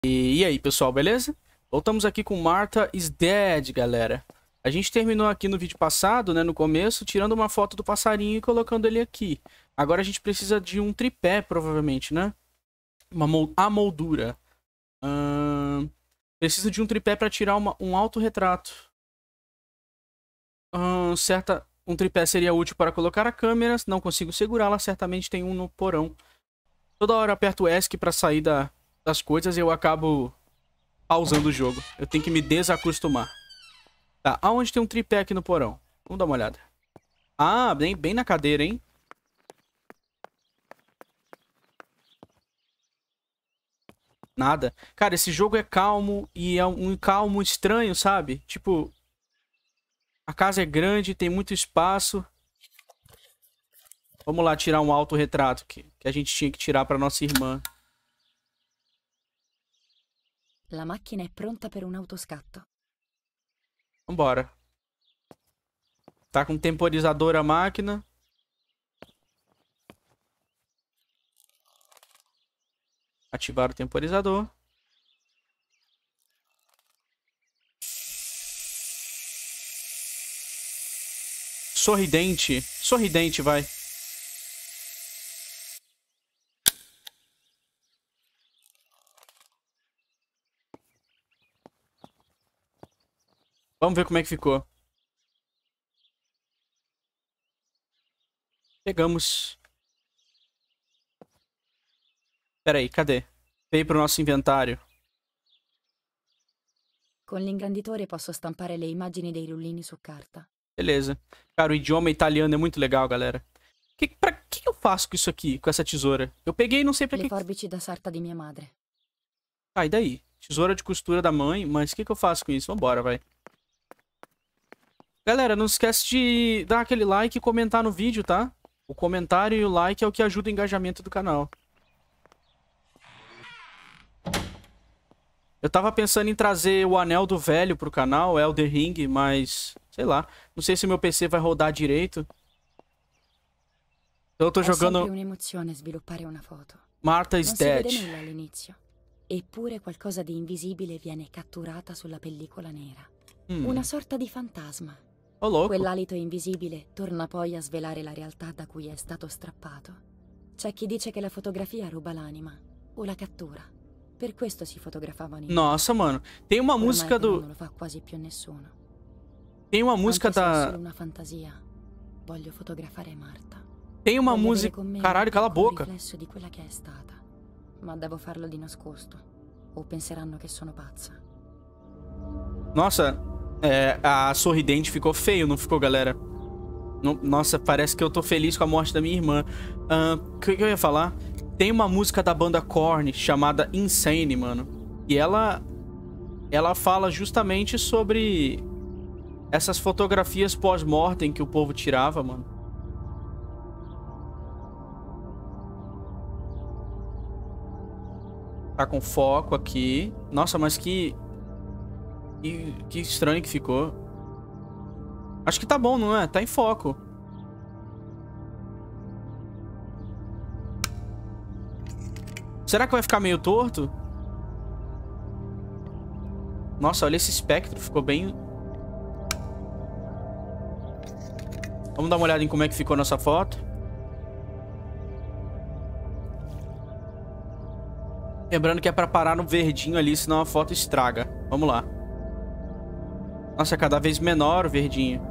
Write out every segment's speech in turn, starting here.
E aí, pessoal, beleza? Voltamos aqui com Martha is Dead, galera. A gente terminou aqui no vídeo passado, né, no começo, tirando uma foto do passarinho e colocando ele aqui. Agora a gente precisa de um tripé, provavelmente, né? A moldura. Preciso de um tripé para tirar um autorretrato. Um tripé seria útil para colocar a câmera. Não consigo segurá-la, certamente tem um no porão. Toda hora eu aperto o ESC para sair das coisas e eu acabo pausando o jogo. Eu tenho que me desacostumar. Tá, aonde tem um tripé aqui no porão? Vamos dar uma olhada. Ah, bem na cadeira, hein? Nada. Cara, esse jogo é calmo e é um calmo estranho, sabe? Tipo, a casa é grande, tem muito espaço. Vamos lá tirar um autorretrato que a gente tinha que tirar pra nossa irmã. La macchina è pronta per un autoscatto. Vambora. Tá com temporizador a máquina. Ativar o temporizador. Sorridente. Sorridente, vai. Vamos ver como é que ficou. Pegamos. Pera aí, cadê? Veio pro nosso inventário. Con l'ingranditore posso stampare le immagini dei rullini su carta. Beleza. Cara, o idioma italiano é muito legal, galera. Pra que eu faço com isso aqui, com essa tesoura? Eu peguei e não sei pra Le que... forbici da sarta di mia madre. Ah, e daí? Tesoura de costura da mãe, mas o que eu faço com isso? Vambora, vai. Galera, não esquece de dar aquele like e comentar no vídeo, tá? O comentário e o like é o que ajuda o engajamento do canal. Eu tava pensando em trazer o Anel do Velho pro canal, Elden Ring, mas... sei lá. Não sei se meu PC vai rodar direito. Então eu tô È sempre jogando un'emozione sviluppare una foto. Martha is Non si vede Dead. nulla all'inizio. Eppure qualcosa di invisibile viene catturata sulla pellicola nera. Una sorta di fantasma. Ô, louco. Quell'alito invisibile torna poi a svelare la realtà da cui è stato strappato. C'è chi dice che la fotografia ruba l'anima o la cattura. Per questo si fotografavano in... Nossa, mano. Tem uma Ormai música però do... non lo fa quasi più nessuno. Tem uma música Anche se è da... solo una fantasia, voglio fotografare Marta. Tem uma Voglio avere música... con me Caralho, cala a un boca. riflesso di quella che è stata. Ma devo farlo di nascosto. O penseranno che sono pazza. Nossa, a sorridente ficou feio, não ficou, galera? Nossa, parece que eu tô feliz com a morte da minha irmã. O que eu ia falar? Tem uma música da banda Korn chamada Insane, mano. E ela fala justamente sobre essas fotografias pós-mortem que o povo tirava, mano. Tá com foco aqui. Nossa, mas que estranho que ficou. Acho que tá bom, não é? Tá em foco. Será que vai ficar meio torto? Nossa, olha esse espectro. Ficou bem... Vamos dar uma olhada em como é que ficou nossa foto. Lembrando que é pra parar no verdinho ali, senão a foto estraga. Vamos lá. Nossa, é cada vez menor o verdinho.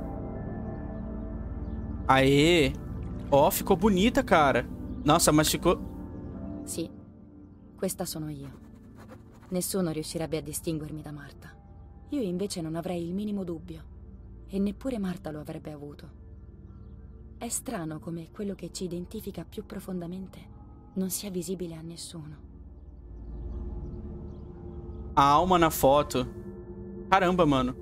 Aê! Ó, ficou bonita, cara. Nossa, mas ficou... Sì, questa sono io. Nessuno riuscirebbe a distinguermi da Marta. Io invece non avrei il minimo dubbio. E neppure Marta lo avrebbe avuto. È strano come quello che ci identifica più profondamente non sia visibile a nessuno. A alma na foto. Caramba, mano.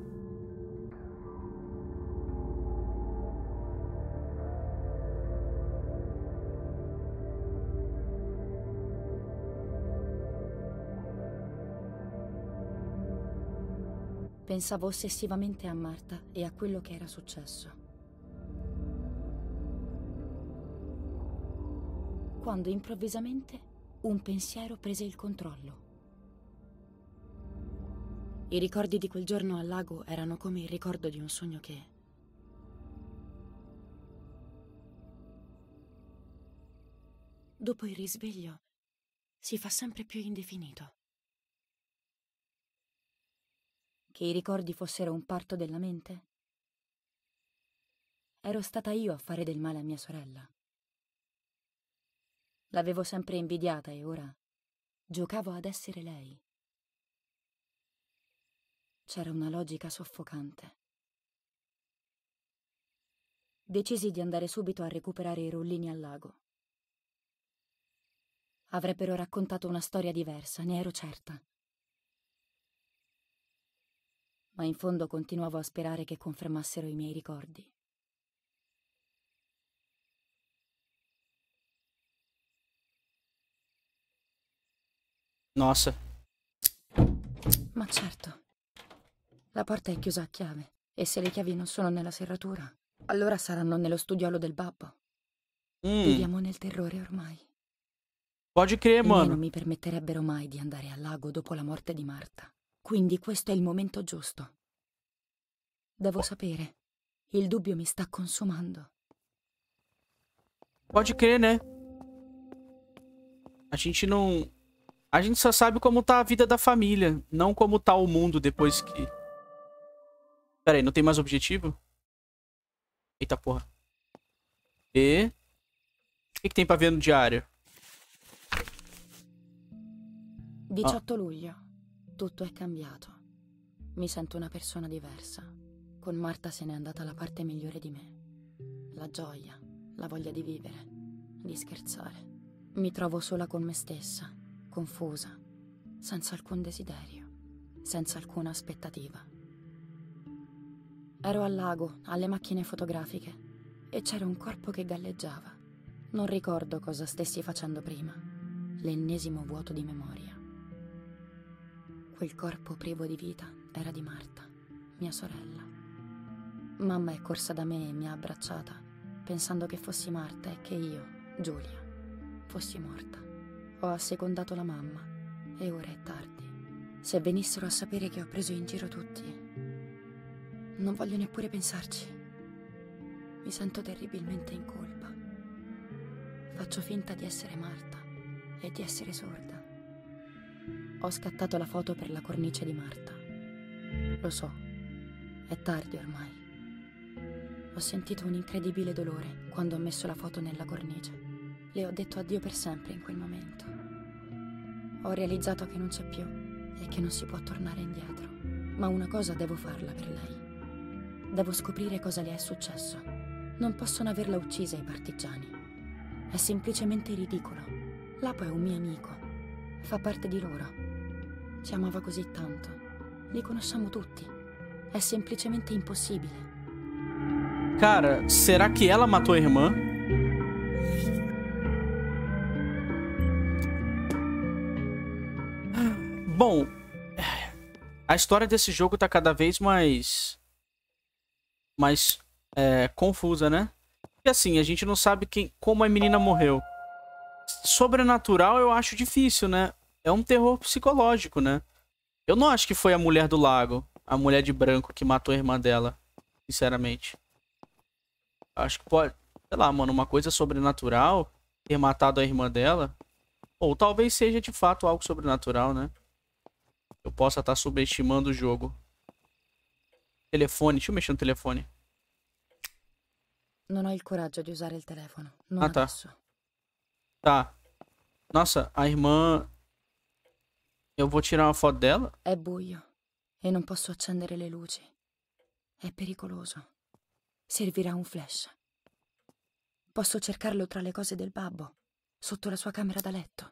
Pensavo ossessivamente a Marta e a quello che era successo. Quando improvvisamente un pensiero prese il controllo. I ricordi di quel giorno al lago erano come il ricordo di un sogno che... dopo il risveglio si fa sempre più indefinito. Che i ricordi fossero un parto della mente? Ero stata io a fare del male a mia sorella. L'avevo sempre invidiata e ora giocavo ad essere lei. C'era una logica soffocante. Decisi di andare subito a recuperare i rullini al lago. Avrebbero raccontato una storia diversa, ne ero certa. Ma in fondo continuavo a sperare che confermassero i miei ricordi. Nossa. Ma certo. La porta è chiusa a chiave e se le chiavi non sono nella serratura, allora saranno nello studiolo del babbo. Viviamo nel terrore ormai. Pode crer, I miei mano. non mi permetterebbero mai di andare al lago dopo la morte di Marta. Quindi questo è il momento giusto. Devo sapere. Il dubbio mi sta consumando. Pode crer, né? A gente não... A gente só sabe como tá a vida da família, não como tá o mundo depois que... Pera aí, não tem mais objetivo? Eita porra. E... O que tem pra ver no diário? 18 luglio. Tutto è cambiato. Mi sento una persona diversa. Con Marta se n'è andata la parte migliore di me. La gioia, la voglia di vivere, di scherzare. Mi trovo sola con me stessa, confusa, senza alcun desiderio, senza alcuna aspettativa. Ero al lago, alle macchine fotografiche, e c'era un corpo che galleggiava. Non ricordo cosa stessi facendo prima. L'ennesimo vuoto di memoria. Quel corpo privo di vita era di Marta, mia sorella. Mamma è corsa da me e mi ha abbracciata, pensando che fossi Marta e che io, Giulia, fossi morta. Ho assecondato la mamma e ora è tardi. Se venissero a sapere che ho preso in giro tutti, non voglio neppure pensarci. Mi sento terribilmente in colpa. Faccio finta di essere Marta e di essere sorda. Ho scattato la foto per la cornice di Marta. Lo so, è tardi ormai. Ho sentito un incredibile dolore quando ho messo la foto nella cornice. Le ho detto addio per sempre in quel momento. Ho realizzato che non c'è più e che non si può tornare indietro. Ma una cosa devo farla per lei. Devo scoprire cosa le è successo. Non possono averla uccisa i partigiani. È semplicemente ridicolo. Lapo è un mio amico. Fa parte di loro. Ci amava così tanto. Li conosciamo tutti. È semplicemente impossibile. Cara, será que ela matou a irmã? Bom, a história desse jogo tá cada vez mais confusa, né? E assim, a gente não sabe como a menina morreu. Sobrenatural eu acho difícil, né? É um terror psicológico, né? Eu não acho que foi a mulher do lago, a mulher de branco que matou a irmã dela, sinceramente. Acho que pode, sei lá, mano, uma coisa sobrenatural, ter matado a irmã dela. Ou talvez seja de fato algo sobrenatural, né? Eu possa estar subestimando o jogo. Telefone, deixa eu mexer no telefone. Non ho il coraggio di usare il telefono. Non Ah, tá. adesso. Tá. Nossa, a irmã... Eu vou tirar uma foto dela? È buio e non posso accendere le luci. È pericoloso. Servirà un flash. Posso cercarlo tra le cose del babbo, sotto la sua camera da letto.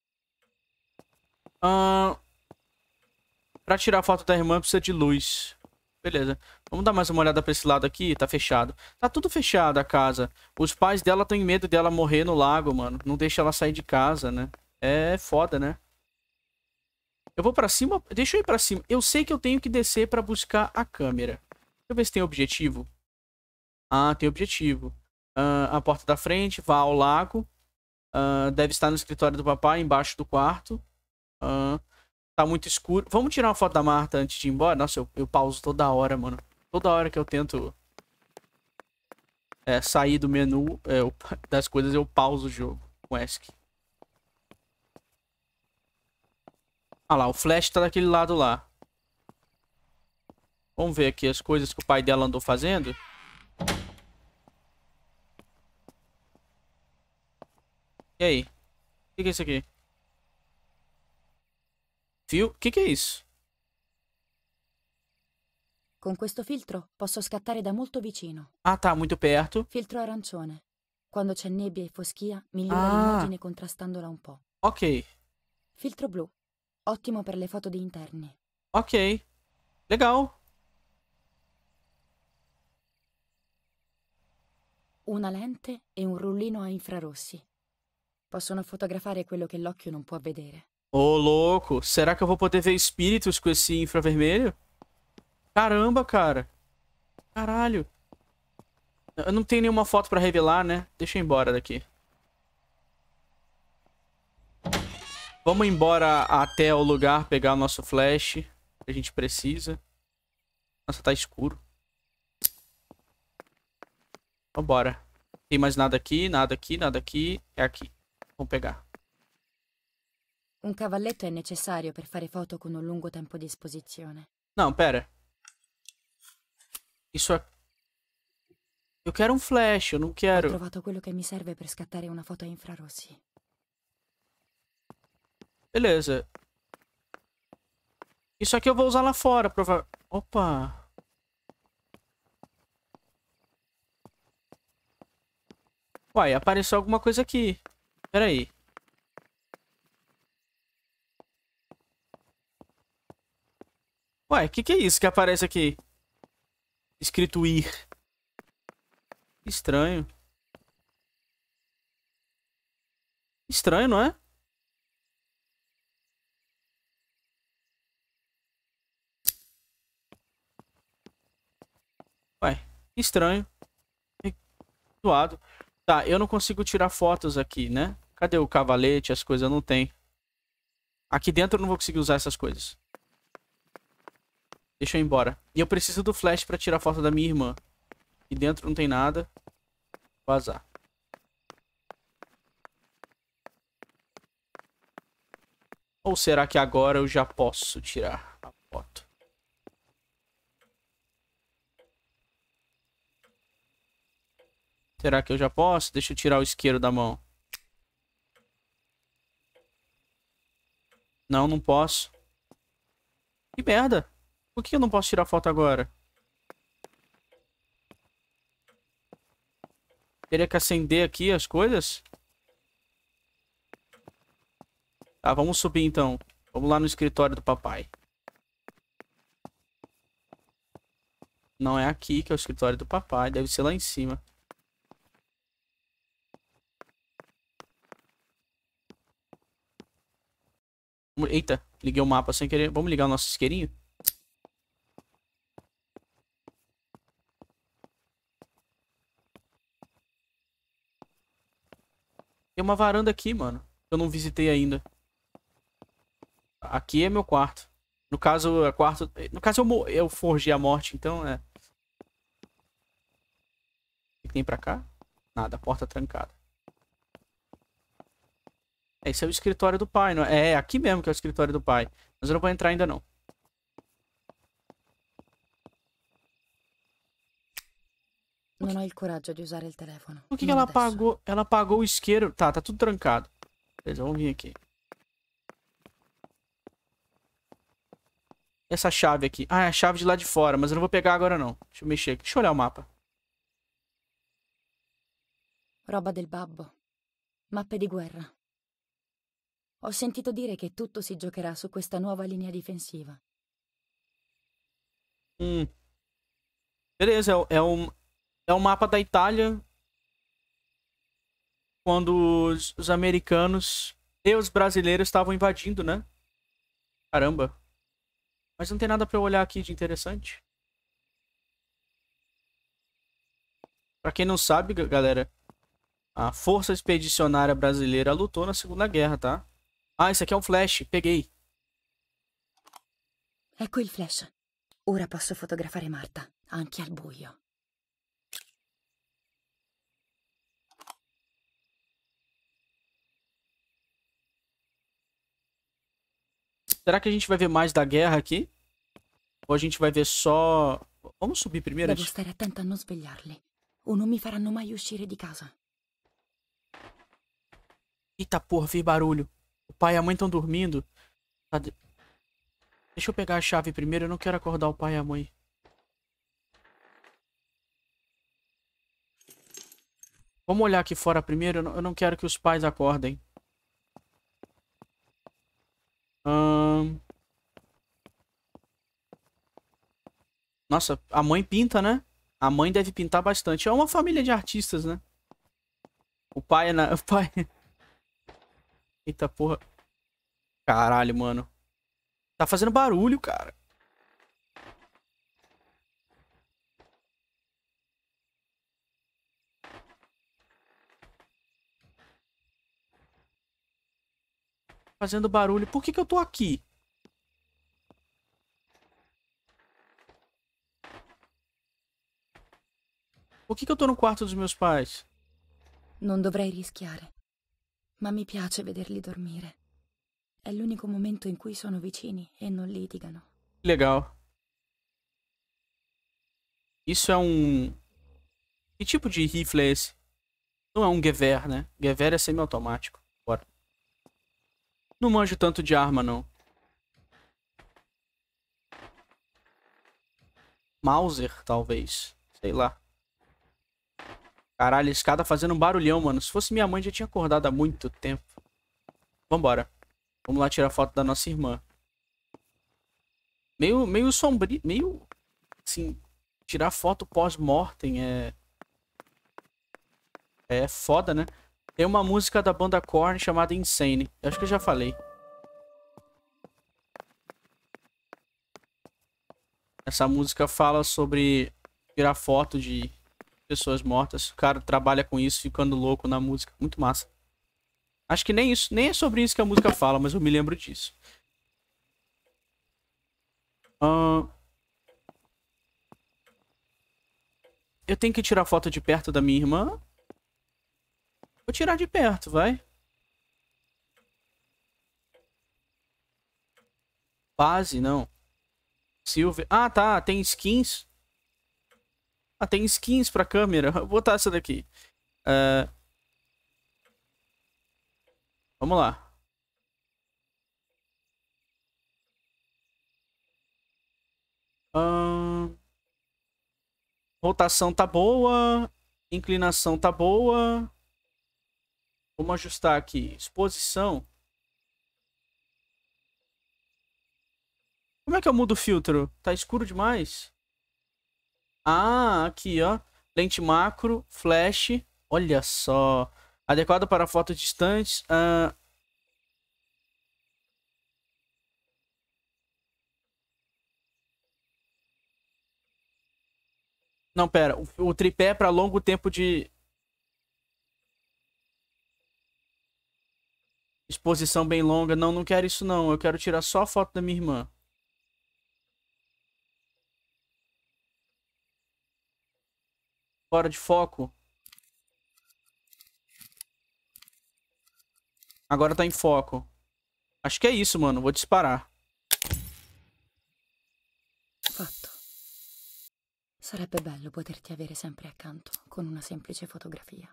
Pra tirar a foto da irmã precisa de luz. Beleza. Vamos dar mais uma olhada pra esse lado aqui. Tá fechado. Tá tudo fechado a casa. Os pais dela têm medo dela morrer no lago, mano. Não deixa ela sair de casa, né? É foda, né? Eu vou pra cima. Deixa eu ir pra cima. Eu sei que eu tenho que descer pra buscar a câmera. Deixa eu ver se tem objetivo. Ah, tem objetivo. A porta da frente. Vá ao lago. Deve estar no escritório do papai, embaixo do quarto. Tá muito escuro. Vamos tirar uma foto da Marta antes de ir embora? Nossa, eu pauso toda hora, mano. Toda hora que eu tento sair do menu das coisas, eu pauso o jogo com ESC. Ah lá, o Flash tá daquele lado lá. Vamos ver aqui as coisas que o pai dela andou fazendo. E aí? O que é isso aqui? Fio? O que é isso? Con questo filtro posso scattare da molto vicino. Ah, tá, muito perto. Filtro arancione. Quando c'è nebbia e foschia, migliora Ah. l'immagine contrastandola un po'. Ok, Filtro blu. Ottimo per le foto di interni. ok. Legal. Una lente e un rullino a infrarossi. Possono fotografare quello che l'occhio non può vedere. Ô, louco. Será que eu vou poder ver espíritos com esse infravermelho? Caramba, cara. Caralho. Eu não tenho nenhuma foto pra revelar, né? Deixa eu ir embora daqui. Vamos embora até o lugar pegar o nosso flash. Que a gente precisa. Nossa, tá escuro. Vambora. Tem mais nada aqui, nada aqui, nada aqui. É aqui. Vamos pegar. Un cavalletto è necessario per fare foto con un lungo tempo di esposizione. Não, pera. Isso é... Eu quero um flash, eu não Ho quero... trovato quello che mi serve per scattare una foto a infrarossi. Beleza. Isso aqui eu vou usar lá fora, provavelmente. Opa. Uai, apareceu alguma coisa aqui. Pera aí. Ué, o que é isso que aparece aqui? Escrito ir. Estranho. Estranho, não é? Ué, estranho. Zoado. Tá, eu não consigo tirar fotos aqui, né? Cadê o cavalete, as coisas? Não tem. Aqui dentro eu não vou conseguir usar essas coisas. Deixa eu ir embora. E eu preciso do flash pra tirar foto da minha irmã. Aqui dentro não tem nada. Vazar. Ou será que agora eu já posso tirar a foto? Será que eu já posso? Deixa eu tirar o isqueiro da mão. Não, não posso. Que merda. Por que eu não posso tirar foto agora? Teria que acender aqui as coisas? Tá, vamos subir então. Vamos lá no escritório do papai. Não é aqui que é o escritório do papai. Deve ser lá em cima. Eita, liguei o mapa sem querer. Vamos ligar o nosso isqueirinho? Tem uma varanda aqui, mano. Eu não visitei ainda. Aqui é meu quarto. No caso, No caso, eu forjei a morte, então é. O que tem pra cá? Nada, porta trancada. Esse é o escritório do pai, não é? É aqui mesmo que é o escritório do pai. Mas eu não vou entrar ainda, não. Non ho il coraggio di usare il telefono. Por que Non ela adesso. apagou? Ela apagou o isqueiro. Tá tudo trancado. Beleza, vamos vir aqui. Essa chave aqui. Ah, é a chave de lá de fora, mas eu não vou pegar agora, não. Deixa eu mexer aqui. Deixa eu olhar o mapa. Roba del babbo. Mappe di guerra. Ho sentito dire che tutto si giocherà su questa nuova linea difensiva. Beleza, é um mapa da Itália. Quando os americanos e os brasileiros estavam invadindo, né? Caramba. Mas não tem nada pra eu olhar aqui de interessante. Pra quem não sabe, galera, a Força Expedicionária Brasileira lutou na Segunda Guerra, tá? Ah, esse aqui é um flash. Peguei. Ecco il flash. Ora posso fotografare Marta, anche al buio. Será que a gente vai ver mais da guerra aqui? Ou a gente vai ver só... Vamos subir primeiro? Devo stare attenta a non svegliarli, o non mi faranno mai uscire di casa. Eita porra, fiz barulho. O pai e a mãe estão dormindo. Deixa eu pegar a chave primeiro, eu não quero acordar o pai e a mãe. Vamos olhar aqui fora primeiro, eu não quero que os pais acordem. Nossa, a mãe pinta, né? A mãe deve pintar bastante. É uma família de artistas, né? O pai é na... O pai... Eita porra. Caralho, mano. Tá fazendo barulho, cara. Fazendo barulho. Por que eu tô aqui? Por que eu tô no quarto dos meus pais? Non dovrei rischiare, ma mi piace vederli dormire. È l'unico momento in cui sono vicini e non litigano. Legal. Isso é um... Que tipo de rifle é esse? Não é um Gewehr, né? Gewehr é semiautomático. Bora. Não manjo tanto de arma, não. Mauser, talvez. Sei lá. Caralho, a escada fazendo um barulhão, mano. Se fosse minha mãe, já tinha acordado há muito tempo. Vambora. Vamos lá tirar foto da nossa irmã. Meio sombrio. Meio... Assim... Tirar foto pós-mortem é... É foda, né? Tem uma música da banda Korn chamada Insane. Eu acho que eu já falei. Essa música fala sobre tirar foto de pessoas mortas. O cara trabalha com isso, ficando louco na música. Muito massa. Acho que nem isso, nem é sobre isso que a música fala, mas eu me lembro disso. Eu tenho que tirar foto de perto da minha irmã. Vou tirar de perto, vai. Base, não. Silver. Ah, tá. Tem skins. Ah, tem skins pra câmera. Vou botar essa daqui. Vamos lá. Rotação tá boa. Inclinação tá boa. Vamos ajustar aqui. Exposição. Como é que eu mudo o filtro? Tá escuro demais. Ah, aqui, ó. Lente macro, flash. Olha só. Adequado para fotos distantes. Não, pera. O tripé é para longo tempo de exposição bem longa. Não, não quero isso não. Eu quero tirar só a foto da minha irmã. Fora de foco. Agora tá em foco. Acho que é isso, mano. Vou disparar. Fatto. Sarebbe bello poterti avere sempre accanto, con una semplice fotografia.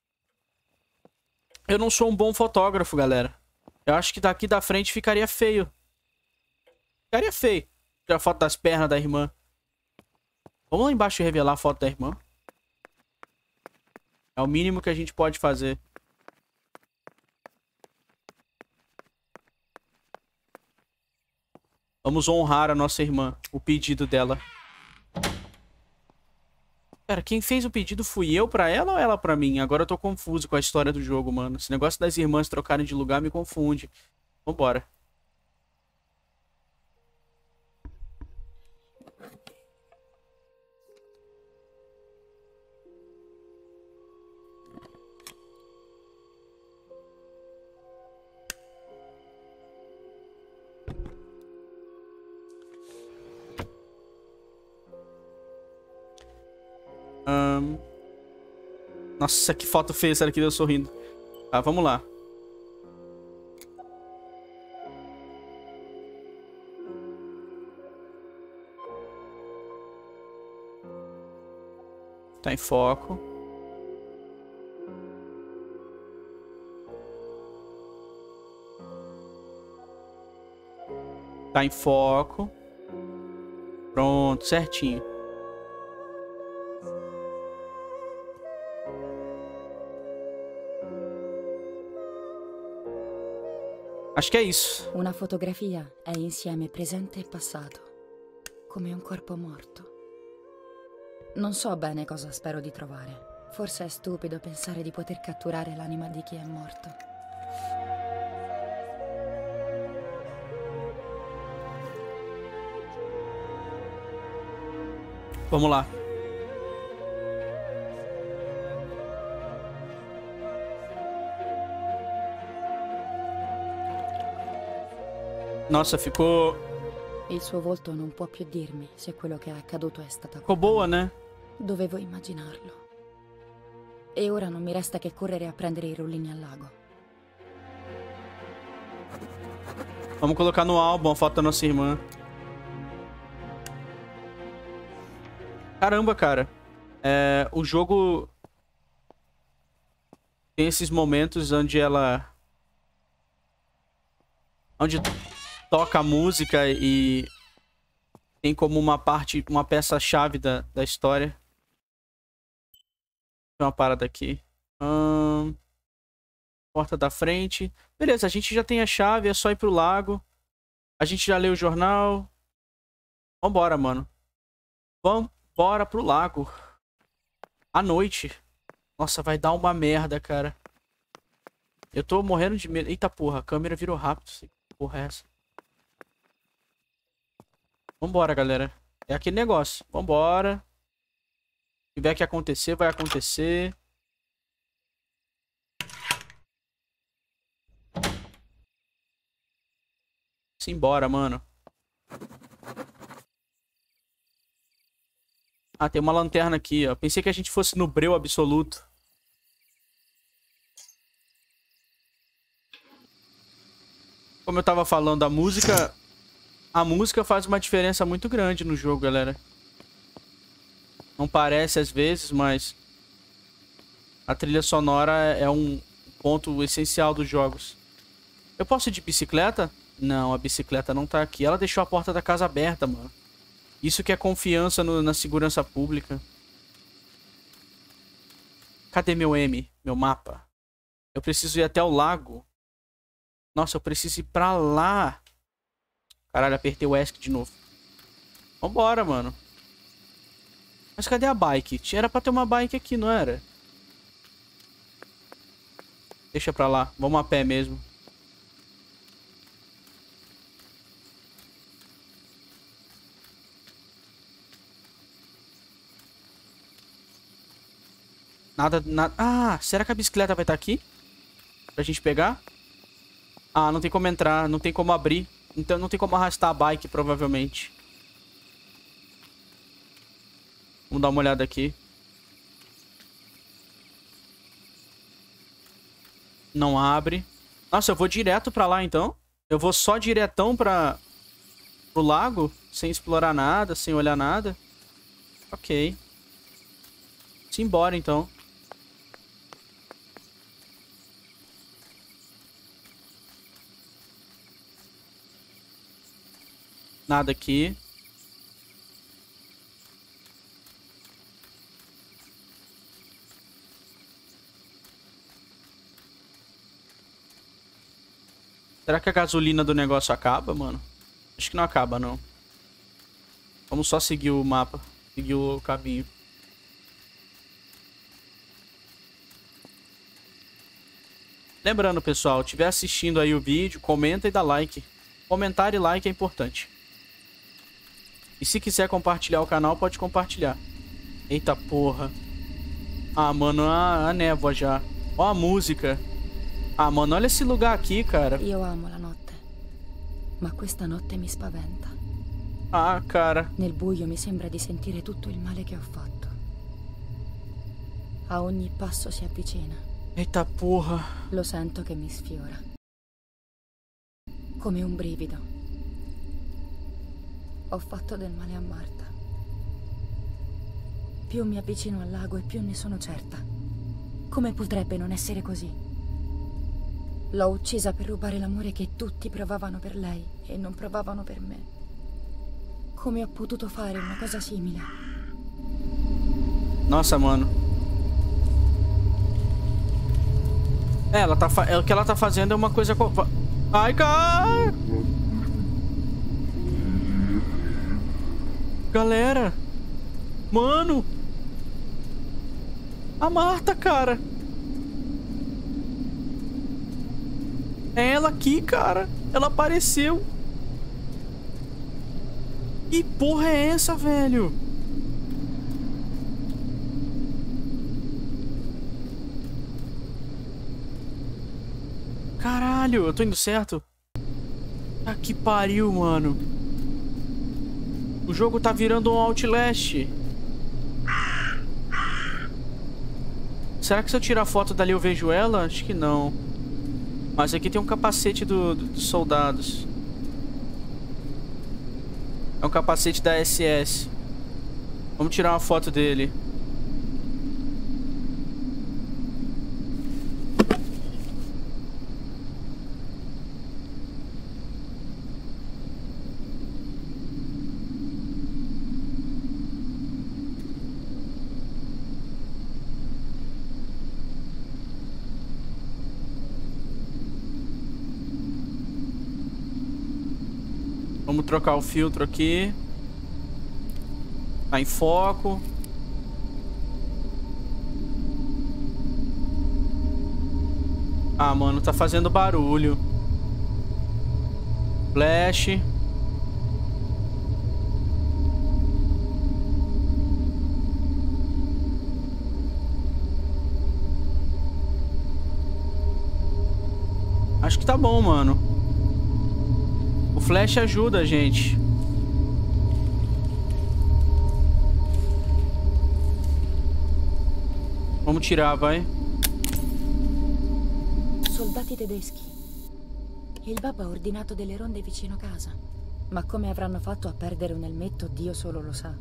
Eu não sou um bom fotógrafo, galera. Eu acho que daqui da frente ficaria feio. Ficaria feio. Tirar foto das pernas da irmã. Vamos lá embaixo revelar a foto da irmã. É o mínimo que a gente pode fazer. Vamos honrar a nossa irmã. O pedido dela. Cara, quem fez o pedido fui eu pra ela ou ela pra mim? Agora eu tô confuso com a história do jogo, mano. Esse negócio das irmãs trocarem de lugar me confunde. Vambora. Nossa, que foto feia essa daqui deu sorrindo. Tá, vamos lá. Tá em foco. Tá em foco. Pronto, certinho. Acho que é isso. Una fotografia è insieme presente e passato, come un corpo morto. Non so bene cosa spero di trovare. Forse è stupido pensare di poter catturare l'anima di chi è morto. Vamos lá. Nossa, ficou... Il suo volto non può più dirmi se quello che è accaduto è stato... Ficou boa, né? Dovevo immaginarlo. E ora non mi resta che correre a prendere i rullini al lago. Vamos colocar no álbum a foto da nossa irmã. Caramba, cara. O jogo tem esses momentos onde ela... Onde toca a música e tem como uma parte, uma peça-chave da história. Tem uma parada aqui. Porta da frente. Beleza, a gente já tem a chave, é só ir pro lago. A gente já leu o jornal. Vambora, mano. Vambora pro lago. À noite. Nossa, vai dar uma merda, cara. Eu tô morrendo de medo. Eita porra, a câmera virou rápido. Que porra é essa? Vambora, galera. É aquele negócio. Vambora. Se tiver que acontecer, vai acontecer. Simbora, mano. Ah, tem uma lanterna aqui, ó. Pensei que a gente fosse no breu absoluto. Como eu tava falando, a música faz uma diferença muito grande no jogo, galera. Não parece às vezes, mas a trilha sonora é um ponto essencial dos jogos. Eu posso ir de bicicleta? Não, a bicicleta não tá aqui. Ela deixou a porta da casa aberta, mano. Isso que é confiança na segurança pública. Cadê meu M? Meu mapa? Eu preciso ir até o lago. Nossa, eu preciso ir pra lá. Caralho, apertei o ESC de novo. Vambora, mano. Mas cadê a bike? Era pra ter uma bike aqui, não era? Deixa pra lá. Vamos a pé mesmo. Nada... Ah, será que a bicicleta vai estar aqui? Pra gente pegar? Ah, não tem como entrar. Não tem como abrir. Então não tem como arrastar a bike, provavelmente. Vamos dar uma olhada aqui. Não abre. Nossa, eu vou direto pra lá, então. Eu vou só diretão pro lago. Sem explorar nada, sem olhar nada. Ok. Simbora, então. Nada aqui. Será que a gasolina do negócio acaba, mano? Acho que não acaba, não. Vamos só seguir o mapa. Seguir o caminho. Lembrando, pessoal, estiver assistindo aí o vídeo, comenta e dá like. Comentário e like é importante. E se quiser compartilhar o canal, pode compartilhar. Eita porra. Ah, mano, a névoa já. Ó a música. Ah, mano, olha esse lugar aqui, cara. Io amo la notte, ma questa notte mi spaventa. Ah, cara. Nel buio mi sembra di sentire tutto il male che ho fatto. A ogni passo si avvicina. Eita porra. Lo sento che mi sfiora. Come un brivido. Ho fatto del male a Marta. Più mi avvicino al lago e più ne sono certa. Come potrebbe non essere così? L'ho uccisa per rubare l'amore che tutti provavano per lei e non provavano per me. Come ho potuto fare una cosa simile? Nossa, mano. O que ela tá fazendo é uma coisa... Ai, cara! Galera! Mano! A Marta, cara! É ela aqui, cara! Ela apareceu! Que porra é essa, velho? Caralho, eu tô indo certo? Ah, que pariu, mano. O jogo tá virando um Outlast. Será que se eu tirar foto dali eu vejo ela? Acho que não. Mas aqui tem um capacete dos soldados. É um capacete da SS. Vamos tirar uma foto dele. Vamos trocar o filtro aqui. Tá em foco. Ah, mano, tá fazendo barulho. Flash. Acho que tá bom, mano. O flash ajuda a gente. Vamos tirar, vai. Soldati tedeschi. Il babbo ha ordinato delle ronde vicino casa. Ma come avranno fatto a perdere un elmetto, Dio solo lo sa.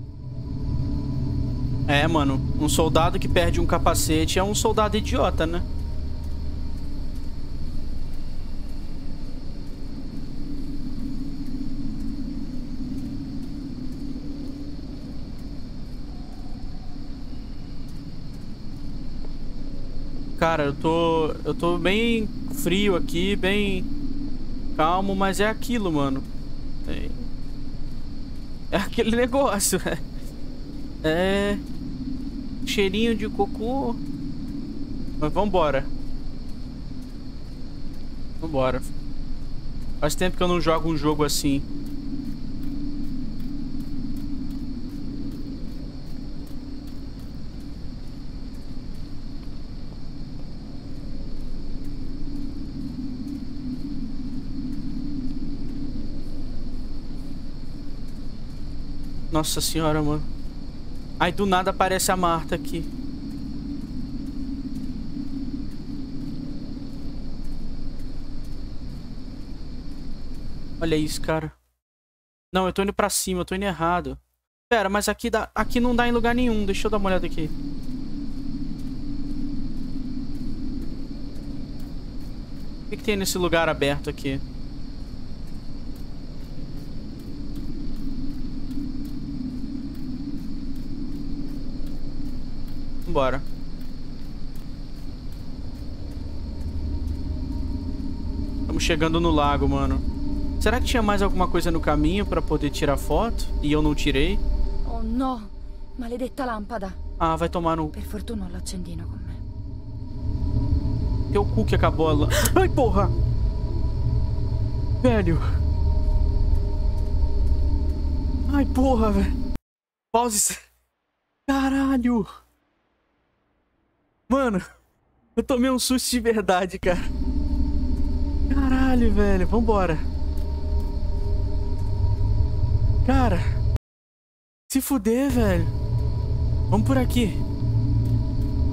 É, mano. Um soldado que perde um capacete é um soldado idiota, né? Cara, eu tô bem frio aqui, bem calmo, mas é aquilo, mano. É aquele negócio, é cheirinho de cocô. Mas vambora. Vambora. Faz tempo que eu não jogo um jogo assim. Nossa senhora, mano. Aí do nada aparece a Marta aqui. Olha isso, cara. Não, eu tô indo pra cima, eu tô indo errado. Pera, mas aqui não dá em lugar nenhum. Deixa eu dar uma olhada aqui. O que tem nesse lugar aberto aqui? Bora. Estamos chegando no lago, mano. Será que tinha mais alguma coisa no caminho pra poder tirar foto? E eu não tirei? Oh no! Maledetta lampada. Ah, vai tomar no... Per fortuna ho l'accendino con me. Teu cu que acabou a lâmpada. Ai, porra! Velho. Ai, porra, velho. Pause. Caralho. Mano, eu tomei um susto de verdade, cara. Caralho, velho. Vambora. Cara. Se fuder, velho. Vamos por aqui.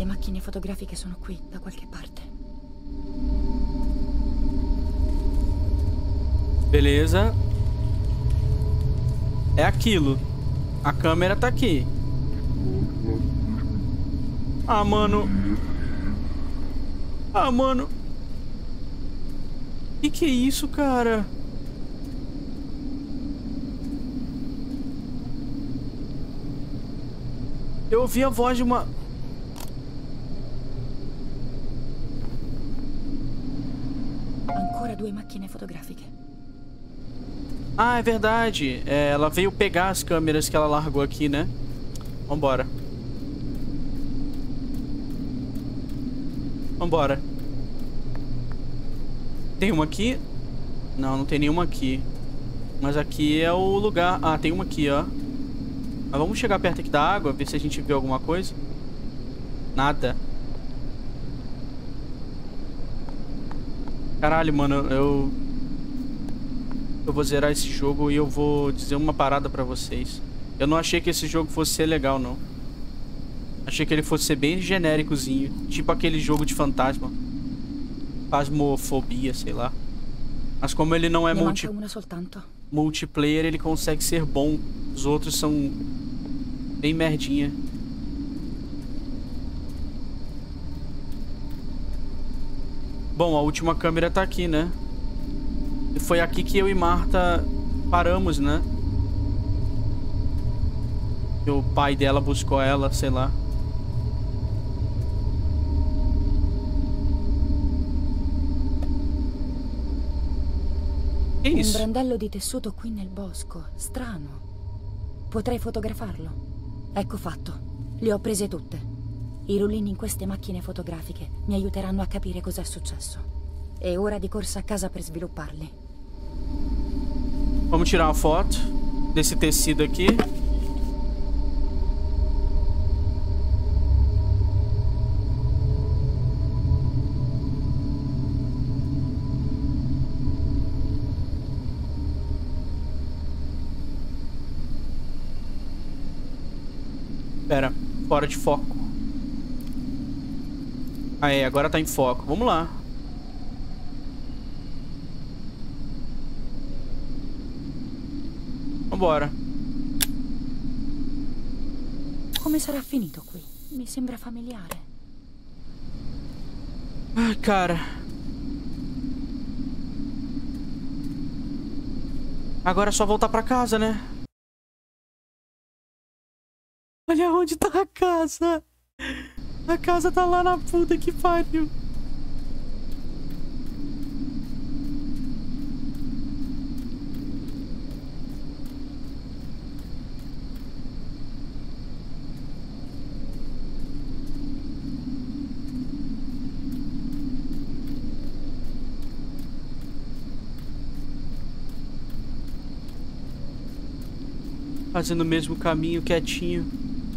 Le macchine fotografiche sono qui, da qualche parte. Beleza. É aquilo. A câmera tá aqui. Ah, mano. Ah, mano. Que é isso, cara? Eu ouvi a voz de uma... Ancora 2 macchine fotografiche. Ah, é verdade. É, ela veio pegar as câmeras que ela largou aqui, né? Vambora. Vambora. Tem uma aqui? Não, não tem nenhuma aqui. Mas aqui é o lugar... Ah, tem uma aqui, ó. Mas vamos chegar perto aqui da água, ver se a gente vê alguma coisa. Nada. Caralho, mano, eu vou zerar esse jogo e eu vou dizer uma parada pra vocês. Eu não achei que esse jogo fosse ser legal, não. Achei que ele fosse ser bem genéricozinho. Tipo aquele jogo de fantasma. Phasmophobia, sei lá. Mas como ele não é multiplayer, ele consegue ser bom. Os outros são bem merdinha. Bom, a última câmera tá aqui, né? E foi aqui que eu e Marta paramos, né? E o pai dela buscou ela, sei lá. Che è isso? Un brandello di tessuto qui nel bosco. Strano. Potrei fotografarlo. Ecco fatto. Le ho prese tutte. I rullini in queste macchine fotografiche mi aiuteranno a capire cos'è successo. E ora di corsa a casa per svilupparli. Vamos tirar uma foto desse tecido aqui. Pera, fora de foco. Aí, agora tá em foco. Vamos lá. Vambora. Come sarà finito qui? Mi sembra familiare. Ai, cara. Agora é só voltar pra casa, né? Olha onde tá a casa. A casa tá lá na puta que pariu. Fazendo o mesmo caminho, quietinho.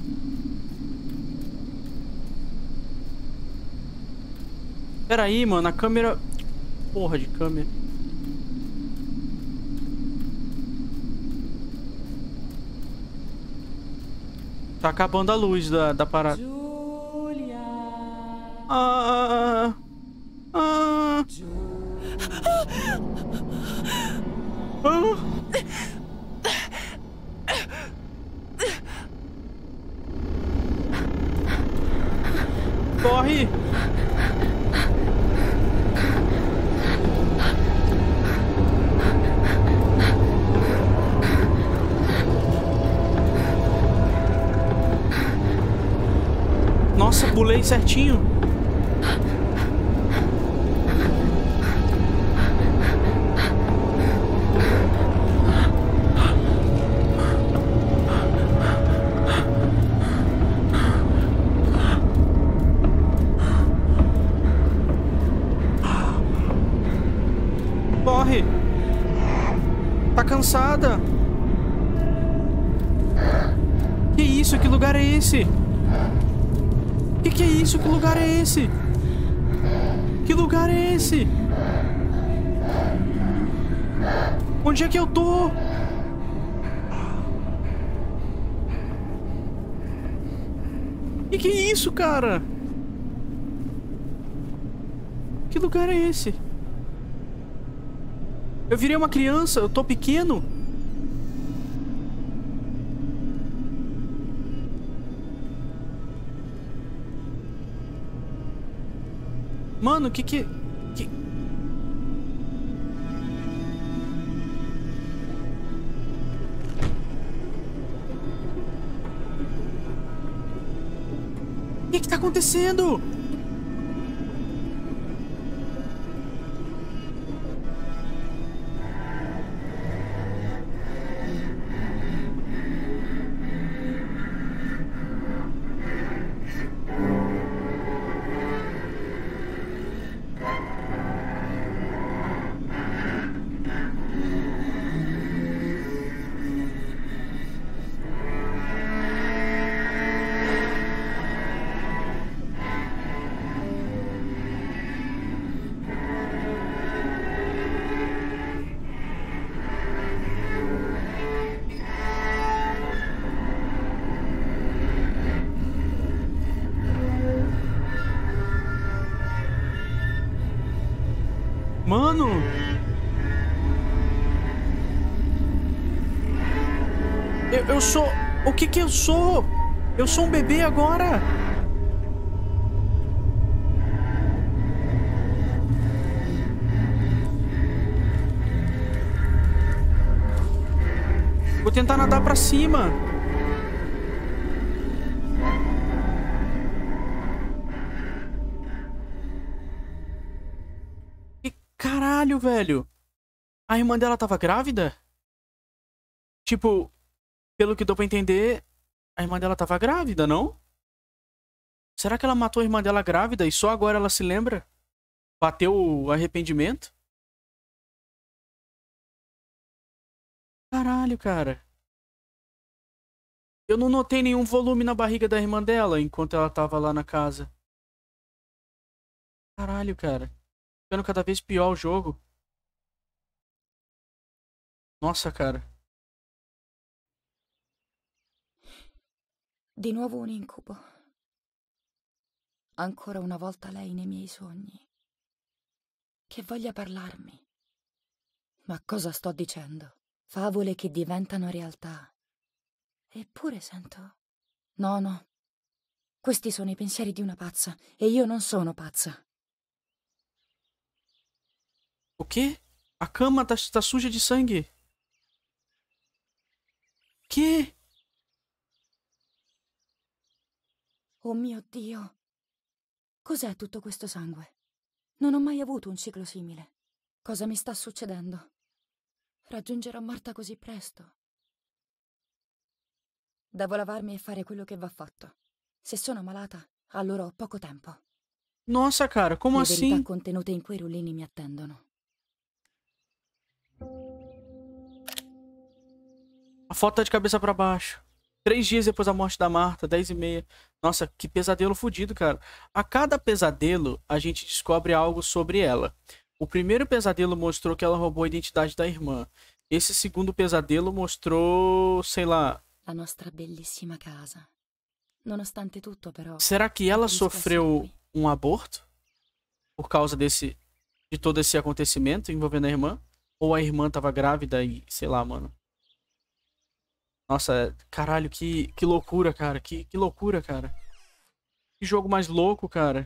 Pera aí, mano, a câmera... Porra de câmera. Tá acabando a luz da parada. Julia. Ah. Corre! Nossa, pulei certinho. Corre. Tá cansada. Que isso? Que lugar é esse? Que é isso? Que lugar é esse? Que lugar é esse? Onde é que eu tô? Que é isso, cara? Que lugar é esse? Eu virei uma criança, eu tô pequeno. Mano, que... O que tá acontecendo? Mano! Eu sou... O que eu sou? Eu sou um bebê agora! Vou tentar nadar pra cima. Que caralho, velho! A irmã dela tava grávida? Tipo, pelo que deu pra entender, a irmã dela tava grávida, não? Será que ela matou a irmã dela grávida e só agora ela se lembra? Bateu o arrependimento? Caralho, cara. Eu não notei nenhum volume na barriga da irmã dela enquanto ela tava lá na casa. Caralho, cara. Ficando cada vez pior o jogo. Nossa, cara. Di nuovo un incubo. Ancora una volta lei nei miei sogni. Che voglia parlarmi. Ma cosa sto dicendo? Favole che diventano realtà. Eppure sento... No. Questi sono i pensieri di una pazza. E io non sono pazza. O quê? A cama tá suja de sangue. Que? Oh mio Dio. Cos'è tutto questo sangue? Non ho mai avuto un ciclo simile. Cosa mi sta succedendo? Raggiungerò Marta così presto? Devo lavarmi e fare quello che va fatto. Se sono malata, allora ho poco tempo. Nossa, cara, como Le assim? verità contenute in quei rullini mi attendono. A foto tá de cabeça pra baixo. 3 dias depois da morte da Marta, 10h30. Nossa, que pesadelo fodido, cara. A cada pesadelo, a gente descobre algo sobre ela. O primeiro pesadelo mostrou que ela roubou a identidade da irmã. Esse segundo pesadelo mostrou, sei lá... La nostra bellissima casa. Nonostante tutto, però... Será que ela preferisco sofreu essere qui. um aborto? Por causa de todo esse acontecimento envolvendo a irmã? Ou a irmã tava grávida e, sei lá, mano. Nossa, caralho, que loucura, cara. Que loucura, cara. Que jogo mais louco, cara.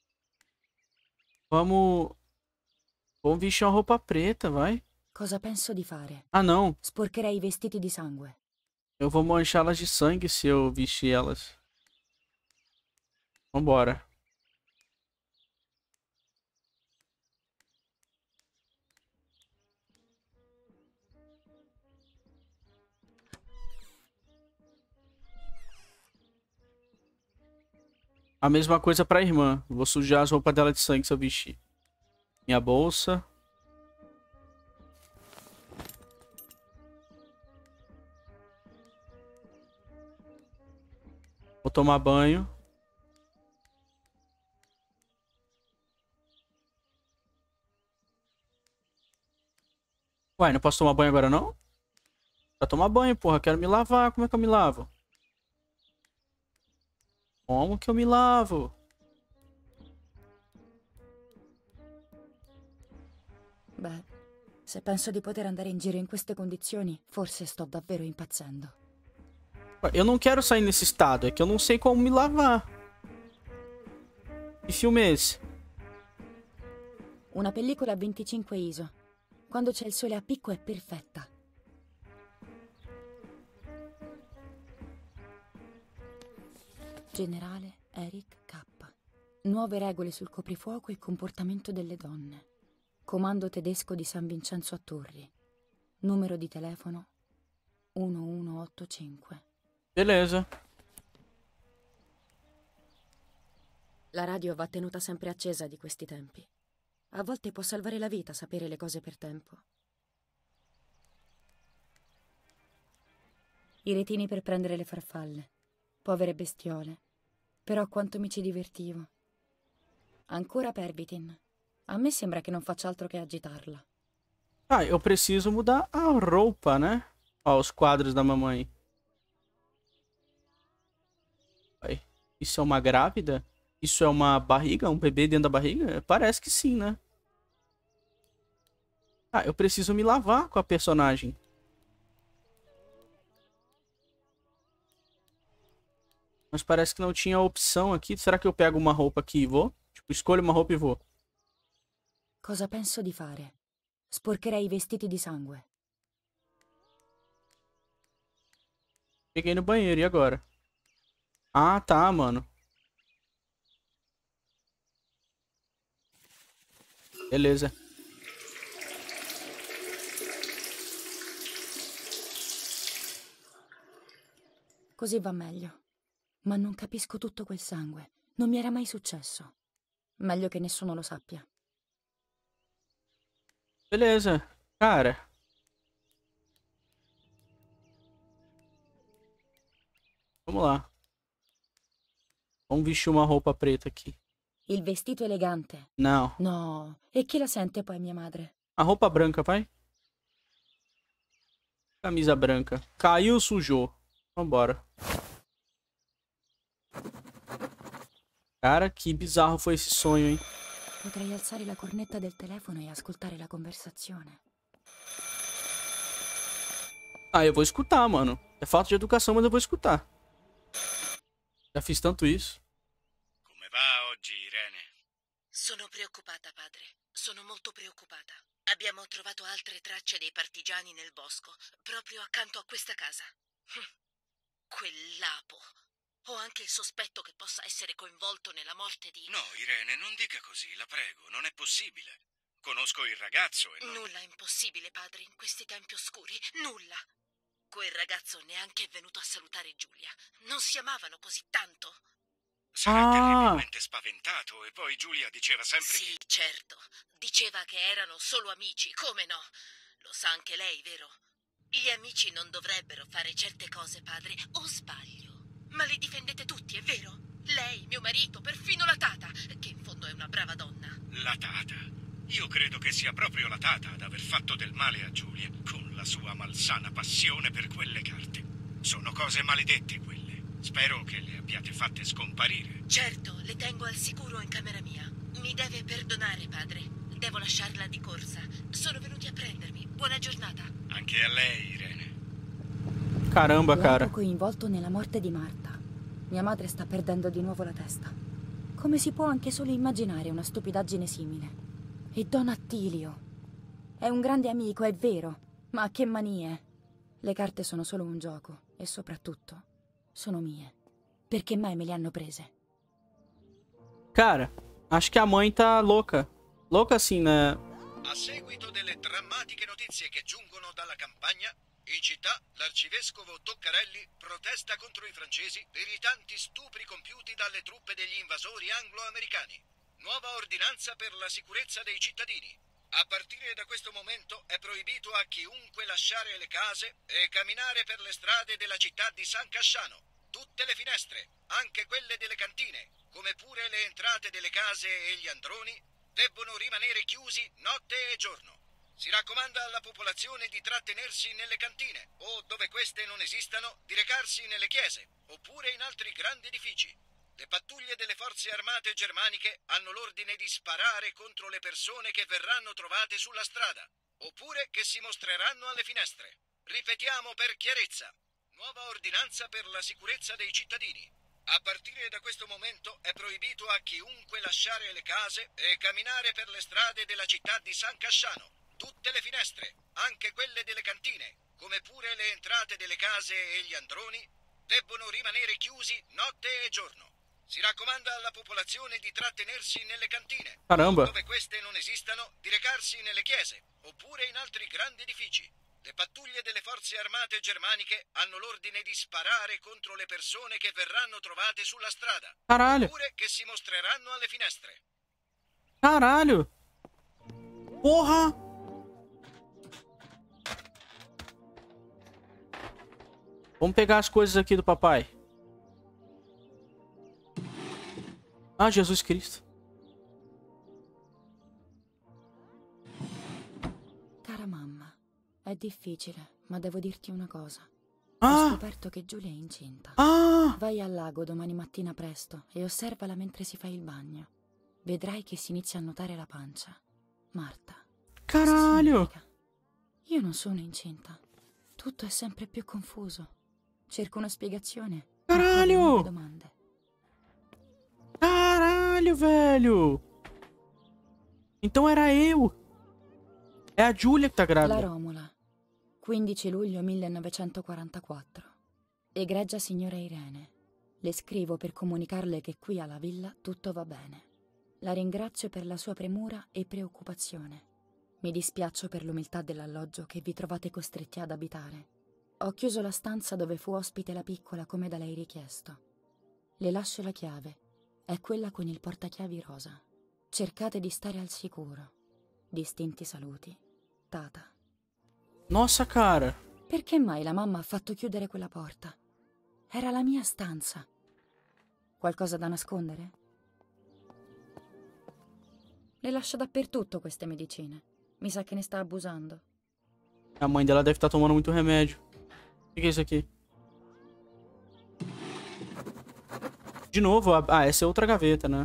Vamos vestir uma roupa preta, vai. Cosa penso di fare? Ah, não. Sporcherei i vestiti di sangue. Eu vou manchá-las de sangue se eu vestir elas. Vambora. A mesma coisa pra irmã. Vou sujar as roupas dela de sangue se eu vestir. Minha bolsa. Vou tomar banho. Uai, não posso tomar banho agora não? Pra tomar banho, porra. Quero me lavar. Como é que eu me lavo? Como que eu me lavo? Beh, se penso di poter andare in giro in queste condizioni, forse sto davvero impazzendo. Eu não quero sair nesse estado, é que eu não sei como me lavar. Que filme é esse? Una pellicola a 25 ISO. Quando c'è il sole a picco è perfetta. Generale Eric K. Nuove regole sul coprifuoco e comportamento delle donne. Comando tedesco di San Vincenzo a Torri. Numero di telefono 1185. Beleza. La radio va tenuta sempre accesa di questi tempi. A volte può salvare la vita sapere le cose per tempo. I retini per prendere le farfalle. Povere bestiole. Però quanto mi ci divertivo. Ancora Pervitin. A me sembra che non faccia altro che agitarla. Ah, eu preciso mudar a roupa, né? Ó, os quadros da mamãe. Isso é uma grávida? Isso é uma barriga? Um bebê dentro da barriga? Parece que sim, né? Ah, eu preciso me lavar com a personagem. Mas parece que não tinha opção aqui. Será que eu pego uma roupa aqui e vou? Tipo, escolho uma roupa e vou. Cosa penso di fare? Sporcherei i vestiti di sangue. Cheguei no banheiro, e agora? Ah, tá, mano. Beleza. Così va meglio. Ma non capisco tutto quel sangue. Non mi era mai successo. Meglio che nessuno lo sappia. Beleza. Cara. Vamos lá. Vamos vestir uma roupa preta aqui. Il vestito elegante. Não. No. E chi la sente poi mia madre? A roupa branca, vai. Camisa branca. Caiu, sujou. Vambora. Cara, que bizarro foi esse sonho, hein? Potrei alzare la cornetta del telefono e ascoltare la conversazione. Ah, eu vou escutar, mano. É falta de educação, mas eu vou escutar. Já fiz tanto isso. Come va oggi, Irene? Sono preoccupata, padre. Sono molto preoccupata. Abbiamo trovato altre tracce dei partigiani nel bosco, proprio accanto a questa casa. Quel lapo. Ho anche il sospetto che possa essere coinvolto nella morte di... No, Irene, non dica così, la prego, non è possibile. Conosco il ragazzo e non... Nulla è impossibile, padre, in questi tempi oscuri. Nulla. Quel ragazzo neanche è venuto a salutare Giulia. Non si amavano così tanto. Sarà terribilmente spaventato e poi Giulia diceva sempre Sì, certo. Diceva che erano solo amici, come no? Lo sa anche lei, vero? Gli amici non dovrebbero fare certe cose, padre, o sbaglio? Ma li difendete tutti, è vero? Lei, mio marito, perfino la Tata, che in fondo è una brava donna. La Tata. Io credo che sia proprio la Tata ad aver fatto del male a Giulia con la sua malsana passione per quelle carte. Sono cose maledette quelle. Spero che le abbiate fatte scomparire. Certo, le tengo al sicuro in camera mia. Mi deve perdonare, padre. Devo lasciarla di corsa. Sono venuti a prendermi. Buona giornata. Anche a lei, Irene. Caramba, cara. L'uomo coinvolto nella morte di Marta. Mia madre sta perdendo di nuovo la testa. Come si può anche solo immaginare una stupidaggine simile? E Don Attilio. È un grande amico, è vero. Ma che manie. Le carte sono solo un gioco. E soprattutto, sono mie. Perché mai me le hanno prese? Cara, acho que a mãe tá louca. Louca assim, né? A seguito delle drammatiche notizie che giungono dalla campagna, in città l'arcivescovo Toccarelli protesta contro i francesi per i tanti stupri compiuti dalle truppe degli invasori anglo-americani. Nuova ordinanza per la sicurezza dei cittadini. A partire da questo momento è proibito a chiunque lasciare le case e camminare per le strade della città di San Casciano. Tutte le finestre, anche quelle delle cantine, come pure le entrate delle case e gli androni, debbono rimanere chiusi notte e giorno. Si raccomanda alla popolazione di trattenersi nelle cantine o, dove queste non esistano, di recarsi nelle chiese oppure in altri grandi edifici. Le pattuglie delle forze armate germaniche hanno l'ordine di sparare contro le persone che verranno trovate sulla strada, oppure che si mostreranno alle finestre. Ripetiamo per chiarezza. Nuova ordinanza per la sicurezza dei cittadini. A partire da questo momento è proibito a chiunque lasciare le case e camminare per le strade della città di San Casciano. Tutte le finestre, anche quelle delle cantine, come pure le entrate delle case e gli androni, debbono rimanere chiusi notte e giorno. Si raccomanda alla popolazione di trattenersi nelle cantine. Caramba. Dove queste non esistano, di recarsi nelle chiese, oppure in altri grandi edifici. Le pattuglie delle forze armate germaniche hanno l'ordine di sparare contro le persone che verranno trovate sulla strada. Caralho. Oppure che si mostreranno alle finestre. Caralho. Porra. Vamos pegar as coisas aqui do papai. Ah, Jesus Cristo. Cara mamma, è difficile, ma devo dirti una cosa. Ho Ah, scoperto che Giulia è incinta. ah, Vai al lago domani mattina presto e osservala mentre si fa il bagno. Vedrai che si inizia a notare la pancia. Marta. cosa caralho. significa? Io non sono incinta. Tutto è sempre più confuso. Cerco una spiegazione. ma Caralho! trovo nuove domande. Caralho, velho. Então era eu. É a Giulia que tá La grávida. Romola, 15 luglio 1944. Egregia signora Irene, le scrivo per comunicarle che qui alla villa tutto va bene. La ringrazio per la sua premura e preoccupazione. Mi dispiaccio per l'umiltà dell'alloggio che vi trovate costretti ad abitare. Ho chiuso la stanza dove fu ospite la piccola come da lei richiesto. Le lascio la chiave, è quella con il portachiavi rosa. Cercate di stare al sicuro. Distinti saluti. Tata. Nossa, cara. Perché mai la mamma ha fatto chiudere quella porta? Era la mia stanza. Qualcosa da nascondere? Le lascia dappertutto queste medicine. Mi sa che ne sta abusando. A mãe dela deve estar tomando muito remédio. O que é isso aqui? De novo? Ah, essa é outra gaveta, né?